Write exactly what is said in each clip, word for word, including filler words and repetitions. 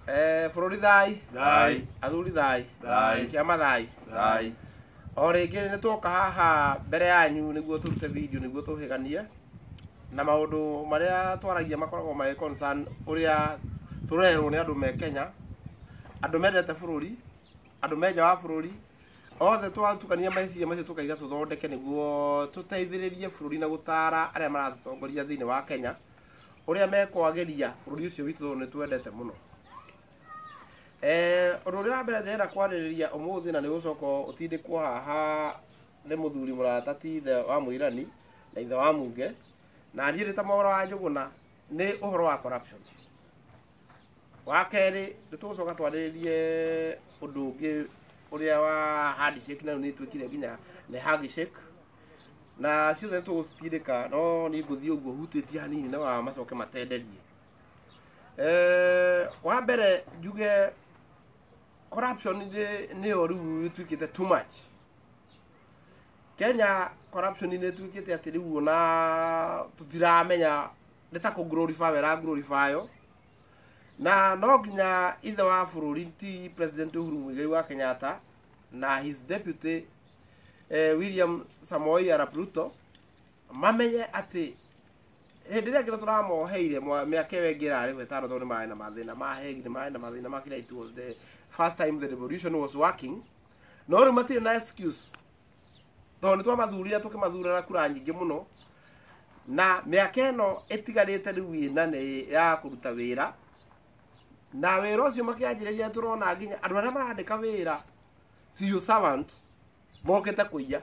Eh, bũrũri thai. Thai. Athuri thai. Thai. Kĩama thai. Thai. O rĩngĩ nĩ twoka haha mbere yanyu nĩguo tũrute video nĩguo tũhĩganie na maũndũ marĩa twaragia makoragwo marĩ concern ũrĩa tũrerwo nĩ andũ me Kenya, andũ mendete bũrũri, andũ me nja wa bũrũri, othe twatukania meciria macio tũkaiga tũthondeke nĩguo tũteithĩrĩrie bũrũri na gũtara arĩa maratũtongoria thĩinĩ wa Kenya ũrĩa mekwagĩria bũrũri ũcio witũ tondũ nĩ twendete mũno. Eh, ũndũ ũrĩa wa mbere ndĩrenda kwarĩrĩria ũmũthĩ na nĩ gũcoka ũtindĩkwo haha nĩ mũthuri mũrata ti ithe wa Mũirani na ithe wa Munge, na niĩ ndĩ ta Mwaũra wa Njũgũna, nĩ ũhoro wa corruption. Wa kerĩ nĩ tũgũcoka twarĩrĩrie ũndũ ũngĩ ũrĩa wa handshake na nĩ twĩkire nginya nĩ handshake, na ciothe nĩ tũgũcitindĩka, no niĩ ngũthiĩ ũguo hutĩtie hanini na wa macoke matenderie. Eh, wa mbere njuge corruption nĩyo rĩu ĩtuĩkĩte too much. Kenya corruption nĩ ĩtuĩkĩte atĩ rĩu ona tũtiramenya nĩ ta kũ glorify wera glorify yo, na no nginya ithe wa bũrũri ti President Uhuru Muigai wa Kenyatta na his deputy eh, William Samoei Arap Ruto mamenye atĩ hĩndĩ ĩrĩa kĩrĩa tũramoheire mĩaka ĩyo ĩngĩ ĩrarĩ ĩtano tondũ nĩ marĩ na mathĩna ma hegi, nĩ marĩ na mathĩna ma kila, it was the first time the revolution was working, no rĩu matirĩ na excuse tondũ nĩ twamathurire tũkĩmathurana kura nyingĩ mũno, na mĩaka ĩno ĩtigarĩte rĩu ĩna nĩ ya kũruta wĩra, na wĩra ũcio makĩanjĩrĩria tũrona nginya andũ arĩa marandĩka wĩra civil servant mokĩte kũiya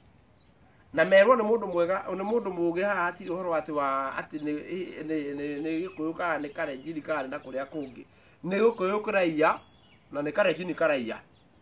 na merwo nĩ mũndũ mwega, nĩ mũndũ mũũgĩ haha hatirĩ ũhoro atĩ wa atĩ nĩ Gĩkũyũ kana nĩ Kalenjin kana na kũrĩa kũngĩ, nĩ Gĩkũyũ kũraiya na nĩ Kalenjin karaiya,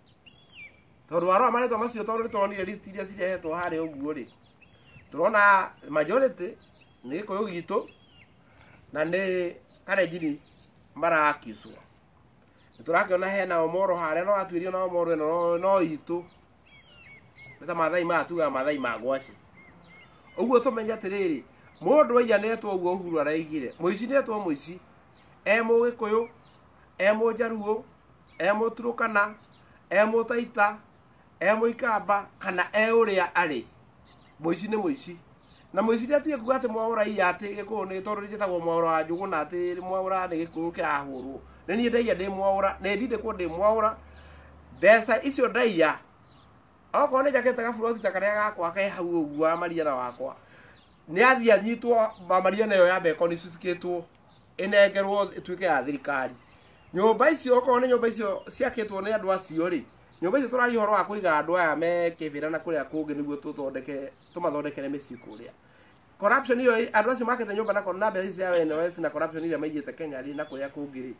tondũ warora marĩtwa macio tondũ nĩ turonire list iria cirehetwo harĩa ũguo rĩ, tũrona majority nĩ Gĩkũyũ gitũ na nĩ Kalenjin marakĩcwo. Nĩ tũrakĩona hena Omoro harĩa no atuĩrio na Omoro ĩno no itũ nĩ ta Maathai matuga Maathai ma ngwacĩ. Ũguo tũmenye atĩrĩrĩ, mũndũ waiyanĩtwo ũguo Uhuru araigire, mũici nĩetwo mũici, e Mũgĩkũyũ, e Mũjaruo, e Mũturũkana, e Mũtaita, e Mũikamba kana e ũrĩa arĩ, mũici nĩ mũici. Na mũici nĩatige kuga atĩ Mwaũra iya atĩ Gĩkũyũ nĩ tondũ nĩnjĩtagwo Mwaũra wa Njũgũna atĩ Mwaũra nĩ Gĩkũyũ kĩrahũrwo. Nĩ niĩ ndaiya ndĩ Mwaũra, nĩ ndindĩkwo ndĩ Mwaũra, mbeca icio ndaiya okorwo nĩ njakĩte gaburoti ta karĩa gakwa ke hau ũguo wa Mariana wakwa, nĩ athiĩ anyitwo Mariana ĩyo ya mbeko nĩ cicikĩtwo ĩnengerwo ĩtuĩke ya thirikari. Nyũmba icio okorwo nĩ nyũmba icio ciakĩtwo nĩ andũ acio rĩ, nyũmba icio tũraria ũhoro wa kũiga andũ aya me kĩbĩra na kũrĩa kũngĩ nĩguo tũthondeke tũmathondekere mĩciĩ kũrĩa. Corruption iyo andũ acio makĩte nyũmba na na mbeca icio ya N S S na corruption iria maigĩte Kenya rĩ na kũrĩa kũngĩ rĩ,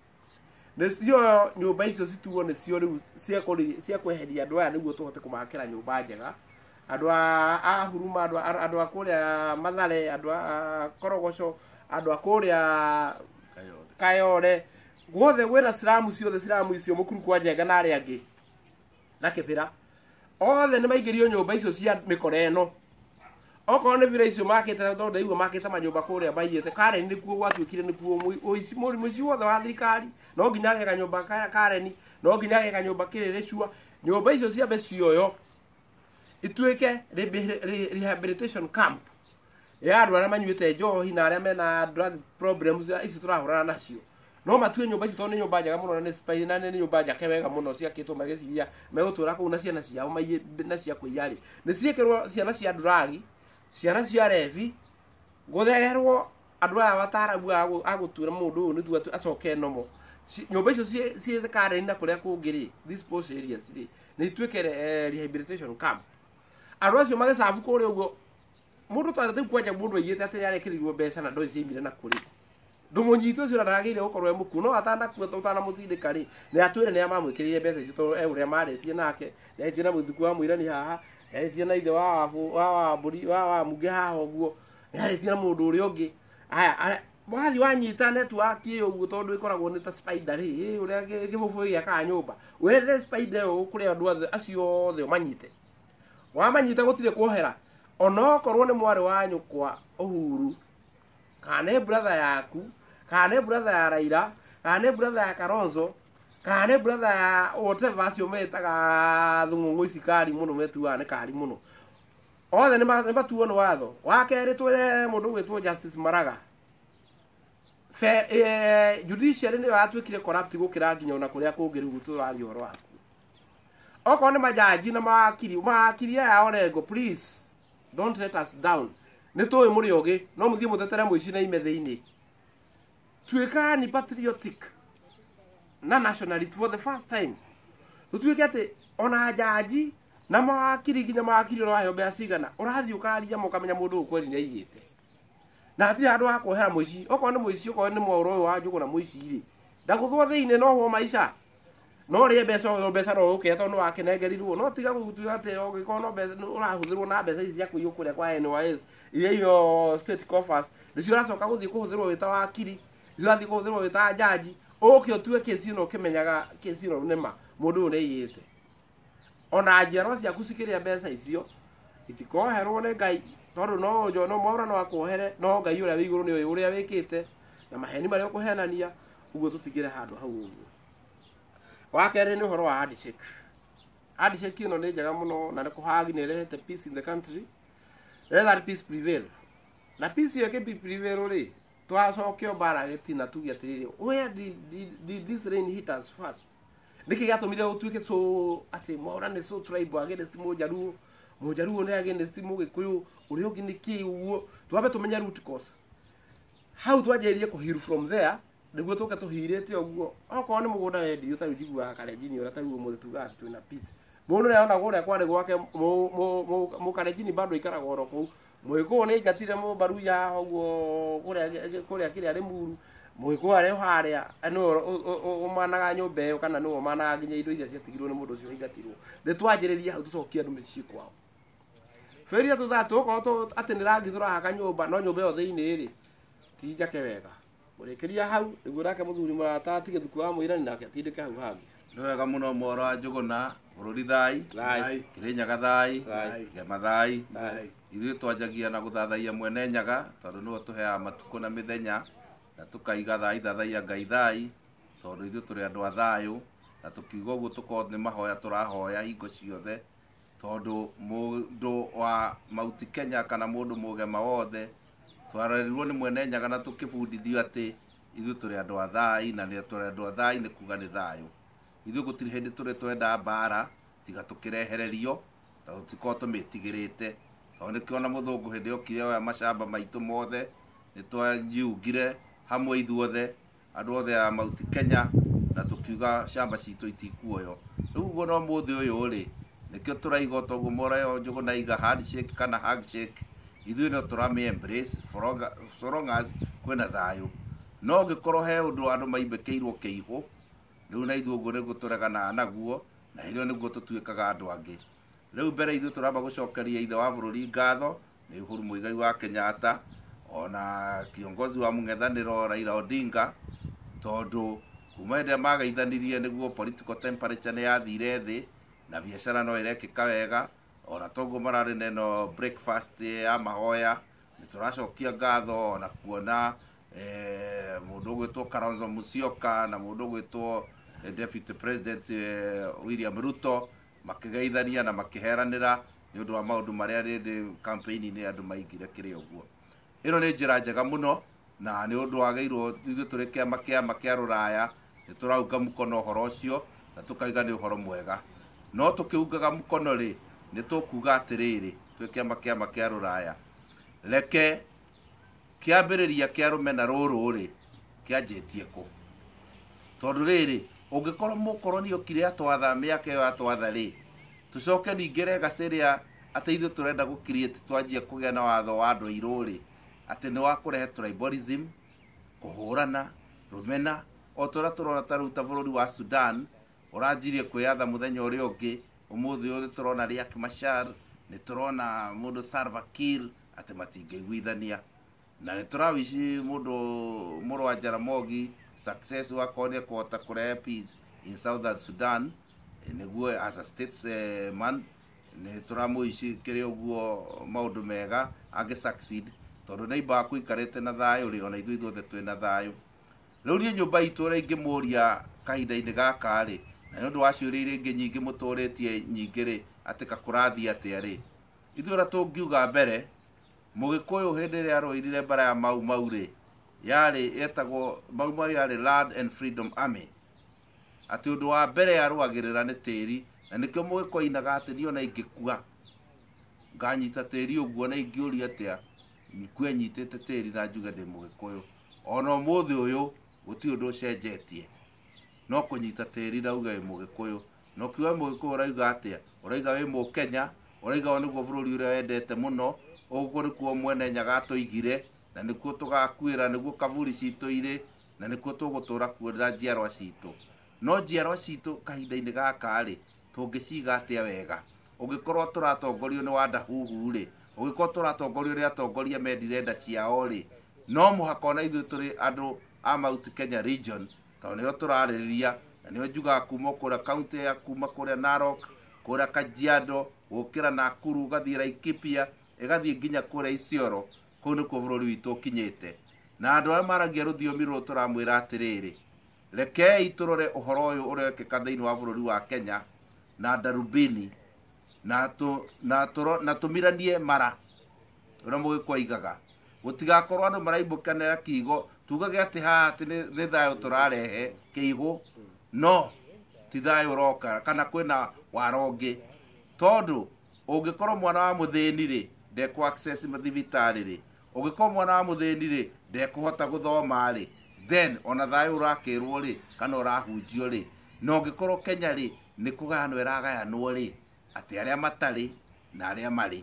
nĩcio nyũmba icio cituo nĩcio rĩu cia kweheria andũ aya nĩguo tũhote kũmakĩra nyũmba njega, andũ a Huruma, andũ a kũrĩa Mathare, andũ a Korogoco, andũ a kũrĩa Kayore, guothe gwĩna Silamu ciothe, Silamu icio Mũkuru kwa Njenga na arĩa angĩ na Kĩbĩra, othe nĩ maingĩrio nyũmba icio cia mĩkora ĩno. Okorwo nĩ vira icio makĩte tondũ ndaigua makĩte manyũmba kũrĩa maiyĩte, Karen nĩkuo gwatuĩkire nĩkuo mũici wothe wa thirikari, no nginya ageka nyũmba Karen, no nginya ageka nyũmba Kĩrĩrĩcua. Nyũmba icio ciambe cioyo ituĩke rehabilitation camp ya andũ arĩa manyuĩte njohi na arĩa mena drug problems ici tũrahũrana nacio. No matue nyũmba icio tondũ nĩ nyũmba njega mũno na nĩ space na nĩ nyũmba njake wega mũno ciakĩtwo magĩciria megũtũra kũu na ciana ciao na cia kũiya rĩ, nĩ ciĩkĩrwo ciana cia drug, ciana cia revi, gũtherwo andũ aya watarabu agũtura mũndũ ũyũ nĩguo acoke nomo. Nyũmba icio ciĩ Karen na kũrĩa kũngĩ rĩ, these posh areas rĩ, nĩ ituĩke rehabilitation camp. Andũ acio magĩcabu kũrĩa ũguo, mũndũ twarĩte kwanja mũndũ aigĩte atĩ nĩarekĩrirwo mbeca na ndũĩ ciaimire na kũrĩ. Ndũmũnyite ũcio ndagĩrĩire gũkorwo e mũkuũ, no atanakua ũtanamũtindĩka rĩ, nĩ atwĩre nĩ amamwĩkĩrĩire mbeca icio tondũ e ũrĩa marĩtie nake, nĩarĩtie na mũthukũ wa Mũirani haha, nĩarĩtie na ithe wa wa mbũri wa Munge haha ũguo, nĩarĩtie na mũndũ ũrĩa ũngĩ. Aya wathiĩ wanyita network ĩyo ũguo tondũ ĩkoragwo nĩ ta spider rĩ, ũrĩa kĩbũbũ gĩakaga nyũmba, wethe spider ĩyo kũrĩa andũ acio othe ũmanyite. Wamanyita gũtirĩ kuohera, onokorwo nĩ mwarĩ wa nyũkwa Uhuru kana nĩ brother yaku kana nĩ brother ya Raila kana nĩ brother ya Kalonzo, kana nĩ brother ya whatever acio metaga thung'ung'u ici kari mũno metuaga nĩ kari mũno. Othe nĩ matuo nĩ watho. Wa kerĩ twĩre mũndũ ũgwĩtwo Justice Maraga, Fe, judiciary nĩyo yatuĩkire corrupt gũkĩra nginya ona kũrĩa kũngĩ rĩu tũraria ũhoro waku. Okorwo nĩ majaji na mawakiri, mawakiri aya Orengo, please don't let us down. Nĩ tũĩ mũrĩ ũgĩ, no mũthiĩ mũtetere mũici na ime thĩinĩ. Tuĩkani patriotic na nationalist for the first time. Tũtuĩke atĩ ona jaji na mawakiri nginya mawakiri ũraheo mbeca cigana, ũrathiĩ ũkaria mũkamenya mũndũ ũkweli nĩ aigĩte. Na hatirĩ handũ ha kuohera mũici. Okorwo nĩ mũici, okorwo nĩ mwaũra ũyũ wa Njũgũna mũici rĩ, ndagũthwo thĩinĩ no ho maica. No rĩe mbeca o mbeca no ũkĩe tondũ nĩ wakenengerirwo. No tiga gũtuĩka atĩ ũgĩkorwo no mbeca ũrahũthĩrwo na mbeca ici cia kũiywo kũrĩa kwa N Y S iria iyo state coffers, nĩcio ũracoka gũthiĩ kũhũthĩrwo wĩta wakiri, nĩcio ũrathiĩ kũhũthĩrwo wĩta jaji. Ũke ũtue kesi ĩno ũkĩmenyaga kesi ĩno nĩ ma mũndũ ũyũ nĩ aiyĩte. Ona njiarwa ciaku cikĩrĩa mbeca icio itikoherwo nĩ Ngai, tondũ no njo no mwaũra no akohere, no Ngai ũrĩa wĩ igũrũ nĩ ũrĩa wĩkĩte na maheni marĩa ũkũhenania. Ũguo tũtigĩre handũ hau ũguo. Wa kerĩ nĩ ũhoro wa handshake. Handshake ĩno nĩ njega mũno na nĩ kũhagi nĩ ĩrehete peace in the country. Let that peace prevail. Na peace ĩyo ĩkĩ prevail rĩ, twacokio mbara gĩtina tuge atĩrĩrĩ, where did, did, did this rain hit us first? Nĩkĩ gĩatũmire gũtuĩke so atĩ mwaũra nĩ so tribal against Mũjaruo, Mũjaruo nĩ against Mũgĩkũyũ, ũrĩa ũngĩ nĩ kĩ ũguo. Twambe tũmenye root cause. Hau twanjĩrĩrie kũ heal from there, nĩguo tũke tũhirĩte ũguo. Okorwo nĩ mũgũnda wendio tarĩ njiguaga Kalenjini ũrĩa tarĩ ũmũthĩ tugaga twĩna peace. Mũndũ nĩ ona gũrĩa kwarĩ gwake Mũkalenjini bado ikaraga oro kũu. Mũgĩkũyũ nĩ aingatire Mũbaruya ũguo kũrĩa kũrĩa kĩrĩa Limuru. Mũgĩkũyũ arĩ harĩa nĩ ũmanaga nyũmba ĩyo kana nĩ ũmanaga nginya indo iria ciatigirwo nĩ mũndũ ũcio aingatirwo. Nĩ twanjĩrĩria hau tũcokie andũ mĩciĩ kwao. Feria tũthatũ okorwo atĩ nĩ rangi tũrahaka nyũmba no nyũmba ĩyo thĩinĩ rĩ ti njake wega. Mũrĩkĩria hau nĩguo nake mũthuri mũrata atige thuku wa mũirani nake atindĩke hau hangĩ. Nĩ wega mũno Mwaũra wa Njũgũna, bũrũri thai, Kĩrĩnyaga thai, Kĩama thai. Ithuĩ twanjagia na gũthathaia mwene Nyaga tondũ nĩwe tũheaga matukũ na mĩthenya na tũkaiga thai thathaia Ngai thai tondũ ithuĩ tũrĩ andũ a thayũ, na tũkiuga ũguo tũkorwo nĩ mahoya tũrahoya hingo ciothe tondũ mũndũ wa Mount Kenya kana mũndũ mũgema wothe twarerirwo nĩ mwene Nyaga na tũkĩbundithio atĩ ithuĩ tũrĩ andũ a thai, na nĩ tũrĩ andũ a thai nĩ kuga nĩ thayũ. Ithuĩ gũtirĩ hĩndĩ tũrĩ twenda mbara tiga tũkĩrehererio tondũ tũtikoragwo tũmĩtigĩrĩte. Tondũ nĩkĩo ona mũthũngũ hĩndĩ okire oya macamba maitũ mothe nĩ twanjiungire hamwe ithuothe andũ othe a Mount Kenya na tũkiuga camba citũ itikuoyo. Rĩu ũguo no mũthĩ ũyũ rĩ, nĩkĩo tũraiga toguo Mwaũra wa Njũgũna aiga handshake kana handshake, ithuĩ no tũrami embrace so long as kwĩna thayũ. No ũngĩkorwo he ũndũ andũ maimbĩkĩirwo kĩihũ, rĩu na ithuĩ ũguo nĩguo tũreganaga naguo na hĩndĩ ĩyo nĩguo tũtuĩkaga andũ angĩ. Rĩu mbere ithuĩ tũramba gũcokeria ithe wa bũrũri ngatho nĩ Uhuru Muigai wa Kenyatta ona kiongozi wa mũng'ethanĩro Raila Odinga, tondũ kuma hĩndĩ ĩrĩa magaithanirie nĩguo political temperature nĩ yathire thĩ na biacara no ĩrekĩka wega. Ona toguo mararĩ neno breakfast ya mahoya, nĩ tũracokia ngatho ona kuona mũndũ ũgwĩtwo Kalonzo Musyoka na mũndũ ũgwĩtwo Deputy President William Ruto makĩgeithania na makĩheranĩra nĩ ũndũ wa maũndũ marĩa rĩndĩ campaign-inĩ andũ maigire kĩrĩ ũguo. Ĩno nĩ njĩra njega mũno na nĩ ũndũ wagĩrĩirwo ithuĩ tũrĩ kĩama kĩama kĩa rũraya nĩ tũraunga mũkono ũhoro ũcio na tũkaiga nĩ ũhoro mwega. No tũkĩungaga mũkono rĩ, nĩ tũkuga atĩrĩrĩ twĩ kĩama kĩama kĩa rũraya, reke kĩambĩrĩria kĩa rũmena rũrũ rĩ kĩanjĩtie kũ? Tondũ rĩrĩ ũngĩkorwo mũkoroni okire atwatha mĩaka ĩyo atwatha rĩ, tũcoke ningĩ legacy ĩrĩa atĩ ithuĩ tũrenda gũ-create twanjie kũgĩa na watho wa andũ airũ rĩ, atĩ nĩ wa kũrehe tribalism, kũhũrana, rũmena, o tũrĩa tũrona ta rĩu ta bũrũri wa Sudan ũranjirie kwĩyatha mũthenya ũrĩa ũngĩ. Ũmũthĩ ũyũ nĩ tũrona Riek Machar, nĩ tũrona mũndũ Salva Kiir atĩ matingĩiguithania, na nĩ tũrawici mũndũ mũrũ wa Jaramogi success wakorwo nĩ kũhota kũrehe peace in Southern Sudan nĩguo as a statesman. Nĩ tũramũici kĩrĩ ũguo maũndũ mega angĩ succeed tondũ neighbor waku ikarĩte na thayũ rĩ, ona ithuĩ ithuothe twĩ na thayũ. riu nie nyumba itu ri ngimuria kahinda-ini gaka ri na nĩ ũndũ wa ciũria iria ingĩ nyingĩ mũtũrĩtie nyingĩ ri atĩ kakũrathiĩ atĩa ri ithuĩ ũrĩa tũngiuga mbere Mũgĩkũyũ hĩndĩ ĩrĩa arũĩrire mbara ya Mau Mau ri yarĩ etagwo Mau Mau yarĩ Land and Freedom Army atĩ ũndũ wa mbere yarũagĩrĩra nĩ tĩri na nĩkĩo Mũgĩkũyũ ainaga atĩ niĩ ona ingĩkua nganyita tĩri ũguo na ingĩũria atĩa nkue nyitĩte tĩri na njuge ndĩ Mũgĩkũyũ ona ũmũthĩ ũyũ gũtirĩ ũndũ ũcenjetie no kũnyita tĩri na uge wĩ Mũgĩkũyũ no kiuga Mũgĩkũyũ ũrauga atĩa ũrauga wĩ Mũkenya ũrauga nĩguo bũrũri ũrĩa wendete mũno ũguo nĩkuo Mwene Nyaga atũigire na nĩkuo tũgakuĩra nĩguo kaburi citũ irĩ na nĩkuo tũgũtũra kuonera njiarwa citũ no njiarwa citũ kahinda-inĩ gaka rĩ tũngĩciga atĩa wega ũngĩkorwo tũratongorio nĩ Wandahuhu rĩ ũngĩkorwo tũratongorio nĩ atongoria mendire nda ciao rĩ no mũhaka ona ithuĩ tũrĩ andũ a Mount Kenya region tondũ nĩo tũrarĩrĩria na nĩo njugaga kuma kũrĩa kaunti ya kuma kũrĩa Narok kũrĩa Kajiado gũkĩra Nakuru ũgathiĩ Laikipia ĩgathiĩ nginya kũrĩa Isiolo kũu nĩkuo bũrũri witũ ũkinyĩte na andũ arĩa maragia rũthiomi rũrũ tũramwĩra atĩrĩrĩ rekei tũrore ũhoro ũyũ ũrekĩka thĩinĩ wa bũrũri wa Kenya na Darubini na tũ na tũro na tũmiranie mara ũrĩa Mũgĩkũyũ aigaga gũtigakorwo andũ maraimbũkanĩra kiugo tugage atĩ haha atĩ nĩ thayũ tũrarehe kĩigu no ti thayũ ũroka kana kwĩna wara ũngĩ tondũ ũngĩkorwo mwana wa mũthĩni rĩ ndekũ access mathibitarĩ rĩ ũngĩkorwo mwana wa mũthĩni rĩ ndekũhota gũthoma rĩ then ona thayũ ũrakĩrwo rĩ kana ũrahunjio rĩ no ũngĩkorwo Kenya rĩ nĩ kũgayanwo ĩragayanwo rĩ atĩ arĩa matarĩ na arĩa marĩ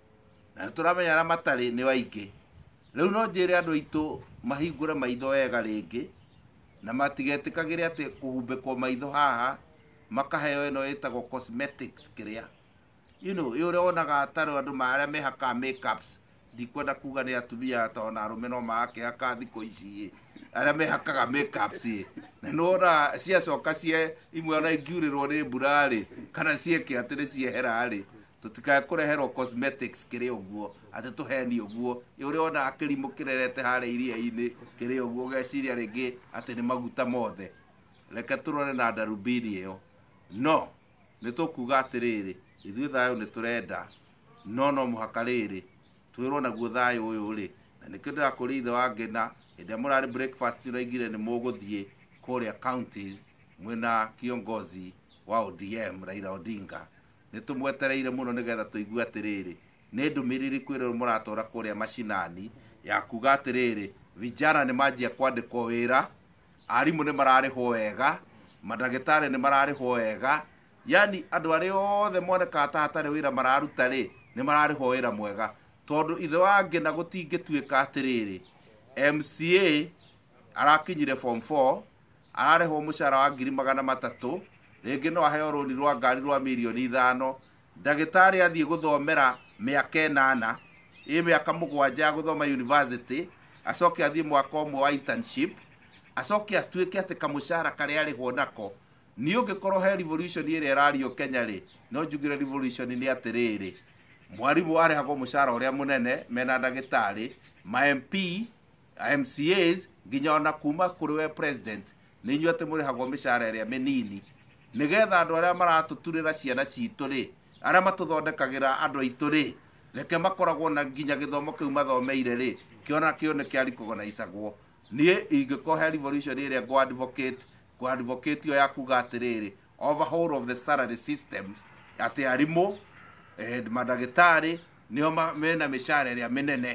na nĩtũramenya arĩa matarĩ nĩ aingĩ rĩu no njĩre andũ aitũ mahingũre maitho wega rĩngĩ na matigetĩkagĩre atĩ kũhumbĩkwo maitho haha makaheo ĩno ĩtagwo cosmetics kĩrĩa you know ũrĩa wonaga atarĩ andũ arĩa mehakaga makeups ndikwenda kuga nĩ atumia tondũ na arũme no magakĩhaka thikũ ici arĩa mehakaga makeups na nĩwona ciacoka cie imwe ona ingiurĩrwo nĩ mbura rĩ kana cieke atĩ nĩ ciehera rĩ tũtikae kũreherwo cosmetics kĩrĩ ũguo atĩ tũheni ũguo ũrĩa wonaga kĩrimũ kĩrerete harĩa iria-inĩ kĩrĩ ũguo ũgeciria rĩngĩ atĩ nĩ maguta mothe reke tũrore na Darubini ĩyo no nĩ tũkuga atĩrĩrĩ ithuĩ thayũ nĩ tũrenda no no mũhaka rĩrĩ twĩrwo naguo thayũ ũyũ rĩ na nĩkĩo ndĩrakũria ithe wa Ngĩna hĩndĩ ĩrĩa mũrarĩ breakfast ũraigire nĩ mũgũthiĩ kũrĩa county mwĩna kiongozi wa O D M Raila Odinga nĩ tũmwetereire mũno nĩgetha tũigue atĩrĩrĩ nĩ ndũmĩrĩri kwĩrwo mũratwara kũrĩa mashinani ya kuga atĩrĩrĩ vijana nĩ manjia kwandĩkwo wĩra arimũ nĩ mararĩhwo wega mandagĩtarĩ nĩ mararĩhwo wega yani andũ arĩa othe monekaga ta hatarĩ wĩra mararuta rĩ nĩ mararĩhwo wĩra mwega tondũ ithe wa Ngĩna gũtingĩtuĩka atĩrĩrĩ M C A arakinyire form four ararĩhwo mũcara wa ngiri magana matatũ rĩngĩ no aheo rũni rwa ngari rwa mirioni ithano ndagĩtarĩ athiĩ gũthomera mĩaka ĩnana ĩ mĩaka mũgwanja ya gũthoma university acoke athiĩ mwaka ũmwe wa internship acoke atuĩke atĩ kamũcara karĩa arĩhwo nako nĩ ũngĩkorwo he revolution ĩrĩa ĩrario Kenya rĩ no njugire revolution nĩ atĩrĩrĩ mwarimũ arĩhagwo mũcara ũrĩa mũnene mena ndagĩtarĩ ma M P M C As nginya ona kuma kũrĩ we president nĩ inyuĩ atĩ mũrĩhagwo mĩcara ĩrĩa mĩnini nĩgetha andũ arĩa maratũturĩra ciana citũ rĩ arĩa matũthondekagĩra andũ aitũ rĩ reke makoragwo na nginya gĩthomo kĩu mathomeire rĩ kĩona kĩo nĩ kĩaricognaicagwo niĩ ingĩkorwo he revolution ĩrĩa ngũ advocate ngũ advocate ĩyo ya kuga atĩrĩrĩ overhaul of the salary system atĩ arimũ eh, mandagĩtarĩ nĩo mena mĩcara ĩrĩa mĩnene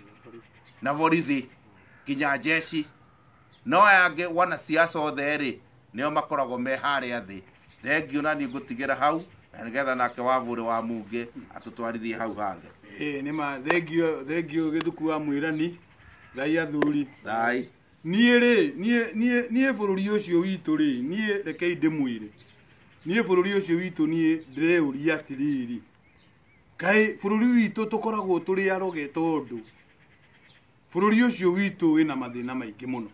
na borithi nginya jeshi no yangĩ wanasiasa othe rĩ nĩo makoragwo me harĩa thĩ thengio na niĩ ngũtigĩra hau na nĩgetha nake Wabũrĩ wa Munge atũtwarithie hau hangĩ ĩ nĩ ma thengio thengio gĩthuku wa mwĩrani thai athuri thai niĩ rĩ niĩ niĩ niĩ bũrũri ũcio witũ rĩ niĩ rekei ndĩmwĩre niĩ bũrũri ũcio witũ niĩ ndĩreuria atĩrĩrĩ kaĩ bũrũri witũ tũkoragwo tũrĩ aroge tondũ bũrũri ũcio witũ wĩna mathĩna maingĩ mũno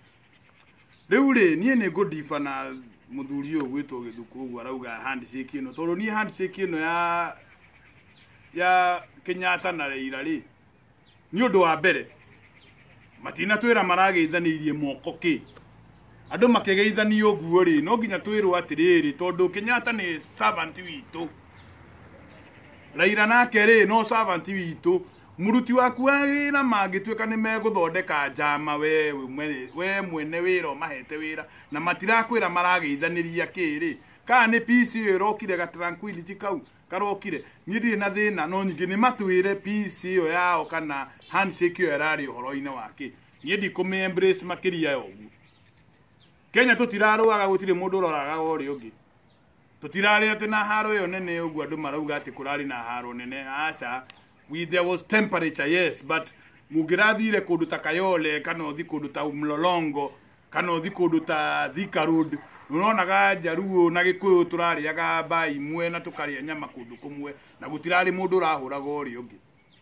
rĩu rĩ niĩ nĩ ngũdiba na mũthuri ũyũ gwĩtwo Gĩthuku ũguo arauga handshake ĩno tondũ niĩ handshake ĩno ya ya Kenyatta na Raila rĩ nĩ ũndũ wa mbere matina twira marageithanirie moko ki andu makegeithanio guo ri no nginya twirwo atiriri tondu Kenyatta ni servant witu Raila nake ri no servant witu muruti waku wira mangitweka ni meguthondeka njama we we mwene wira mahete wira na matirakwira marageithaniria kiri ka ni peace irokire ga tranquility kau karokire nyiri na thina no nyingi ni matwire peace iyo yao kana handshake iyo erari uhoro-ine wake nyidi kumi embrace makiria yogu Kenya tutiraruaga gutire mundu uroraga uri ungi tutirari ati na haro yo nene ugu andu marauga ati kurari na haro nene acha we there was temperature yes but mugirathire kundu ta Kayole kana uthi kundu ta Mlolongo kana uthi kundu ta Thika Road unonaga Jaruo na Gikuyu turariaga bai mwe na tukaria nyama kundu kumwe na gutirari mundu urahuraga uri ungi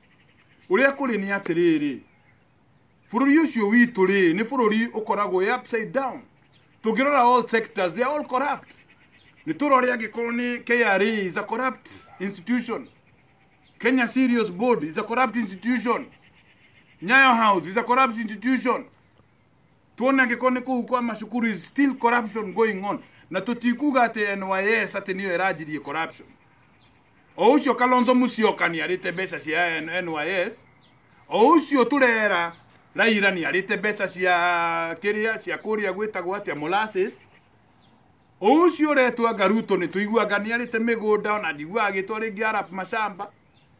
uria kuri ni atiriri fururi ucio witu ri ni fururi ukoragwo upside down tugirora all sectors they are all corrupt ni turoria gikoni K R A is a corrupt institution Kenya Serious Board is a corrupt institution Nyayo House is a corrupt institution tuona gikoni ku kwa mashukuru is still corruption going on na tutikuga ati N Y S ati niyo erajirie corruption o ucio Kalonzo Musyoka ni arite mbeca cia N Y S o ucio turera Raila ni arite mbeca cia kiria cia kuria gwitagwo atia molasses o ucio retwa Garuto ni tuiguaga ni arite migunda ona ndigua agitwa ringi arap mashamba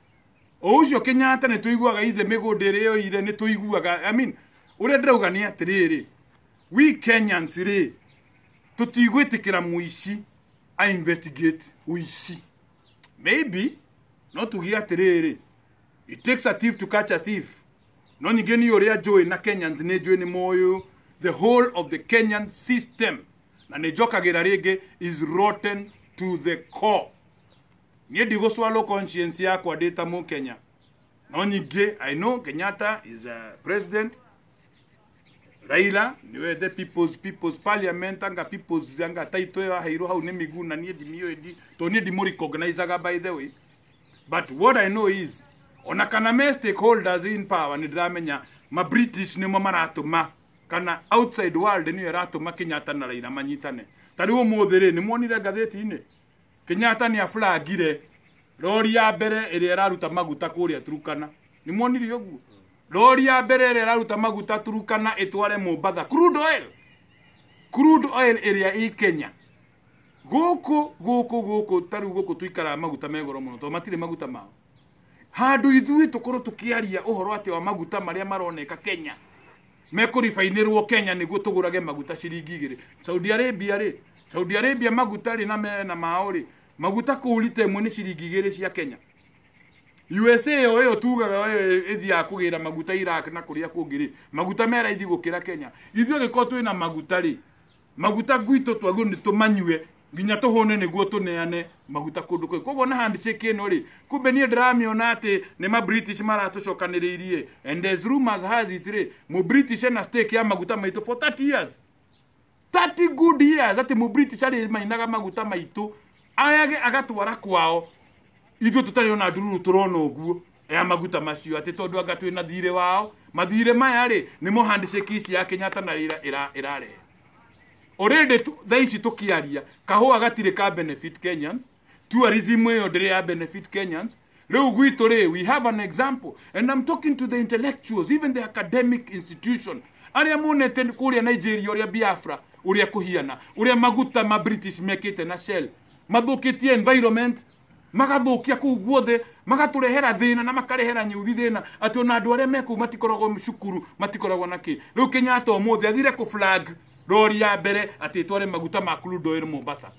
o ucio Kenyatta ni tuiguaga ithe migunda iriyo ire ni tuiguaga I mean ure ndirauga ni atiriri we Kenyans ri tutigwitikira muici I investigate uici maybe not tugia atiriri it takes a thief to catch a thief no nyingeni uria joy na Kenyans ni joy ni moyo the whole of the Kenyan system na ni jokagira ringi is rotten to the core ni digo swallow conscience yakwa data mu Kenya no nyingi I know Kenyatta is a president Raila niwe the people's people's parliament anga people's zanga taito ya hairo hau ni miguna ni dimio edi to ni dimo recognize aga by the way but what I know is ona kana me stakeholders in power ni dramenya ma British ni mo maratuma kana outside world ni eratuma Kenyatta na Raila manyitane tari wo muthiri ni monire gatheti ine Kenyatta ni aflagire lori ya mbere iri eraruta maguta kuria Turukana ni monire yoguo lori ya mbere iri eraruta maguta Turukana etware Mombasa crude oil crude oil area i Kenya goko goko goko taru goko tuikara maguta megoro muno to matire maguta mao handu ithui tukoro tukiaria uhoro ati wa maguta maria maroneka Kenya mekurifainirwo Kenya niguo tugurage maguta ciringi igiri Saudi Arabia ri Saudi Arabia maguta ri na me na maori maguta kuulite mwe ni ciringi igiri cia Kenya U S A oyo tugaga ithia kugira maguta Iraq na kuria kungiri maguta mera ithi gukira Kenya ithuo giko twina maguta ri maguta gwito twagu ni tumanyue nginya tuhone niguo tuneane maguta kundu kwe kogo na handshake ino ri kumbe ni ndramio ati ni ma British maratucokaniririe and there's rumors has it ri mu British na stake ya maguta maitu for thirty years thirty good years ati mu British ari mainaga maguta maitu ayage agatwara kwao ithuo tutari ona ndururu turona uguo ya maguta macio ati tondu anga twina thire wao mathire maya ri ni mo handshake isi ya Kenyatta na ira irare already thaici tukiaria kahua gatire ka benefit Kenyans tourism yo ndire ya benefit Kenyans leo gwitu ri we have an example and I'm talking to the intellectuals even the academic institution aria monete kuria Nigeria uria Biafra uria kuhiana uria maguta ma British mekite na Shell mathukitie environment magathukia ku guothe magaturehera thina na makarehera nyuthi thina ati ona andu aria meku matikoragwo mcukuru matikoragwo naki riu Kenyatta omothe athire ku flag lori ya mbere ati tware maguta ma crude oil Mombasa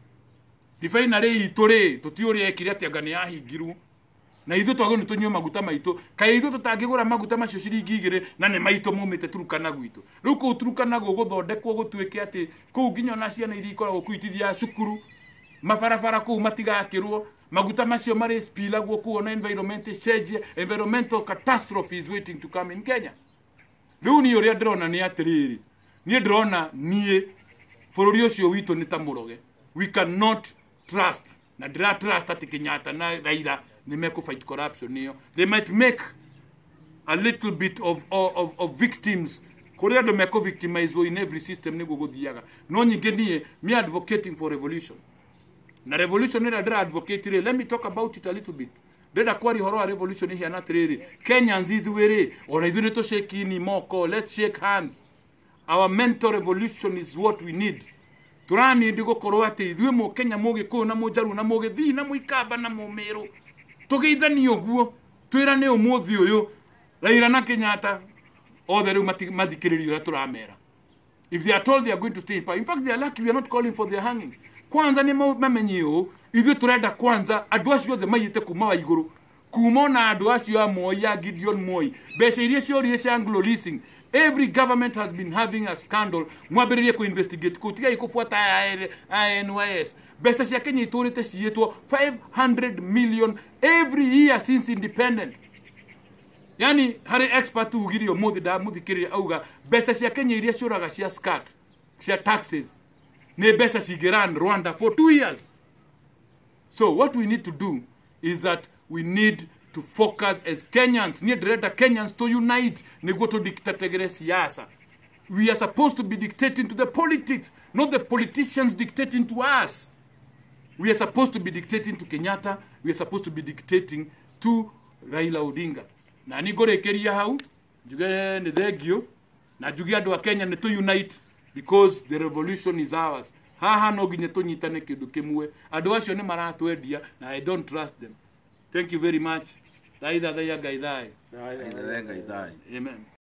refinery ituri tutiuri ekire ati anga ni yahingiru na ithu twago ni tunywe maguta maitu kai ithu tutangigura maguta macio ciringi igiri na ni maitu mumite Turukana gwitu riu ku Turukana go guthondekwo gutwike ati ku nginya na ciana iri ikoragwo kuitithia cukuru mabarabara ku matigakirwo maguta macio mari spilagwo kuona environment change environmental catastrophe is waiting to come in Kenya riu ni uria ndrona ni atiriri ni ndrona nie bururi ucio witu ni ta muroge we cannot trust na ndra trust ati Kenyatta na Raila ni meku fight corruption niyo they might make a little bit of of, of, of victims kore ando meko victimized in every system ni guguthiaga no nyinge nie me advocating for revolution na revolution ira dra advocate re. Let me talk about it a little bit. Deda kwari horo a revolution hi ana trere Kenyans ithuere ona ithu nito shake ni moko. Let's shake hands. Our mental revolution is what we need. Turani ndigo korwo ati ithue mu Kenya mugi ku na mujaru na mugi thi na muikamba na mumero tugeithani oguo twirane umuthi uyu Raila na Kenyatta othe riu mathikiririo turamera. If they are told they are going to stay in power, in fact they are lucky we are not calling for their hanging. Kwanza ni mamenyio ithu turenda kwanza andu acio othe mayite kuma wa iguru kuma na andu acio a Moi ya Gideon Moi besha iria ciorire cia Anglo leasing. Every government has been having a scandal. Mwabiririe ku investigate ku tiga ikufuata I N Y S. Besa cia Kenya iturite cietwo five hundred million every year since independent. Yani hari expert ugirio muthi da muthikiri auga besa cia Kenya iria ciuraga cia scat cia taxes ne besa cigeran Rwanda for two years. So what we need to do is that we need to focus as Kenyans, need the Kenyans to unite, nego to dictategere siasa. We are supposed to be dictating to the politics, not the politicians dictating to us. We are supposed to be dictating to Kenyatta, we are supposed to be dictating to Raila Odinga. Na ni gore keria hau, juge ne thegio, na juge andu a Kenya ne to unite because the revolution is ours. Haha no ginye to nyitane kindu kimwe. Andu acio ni maratwendia na I don't trust them. Thank you very much. Amen.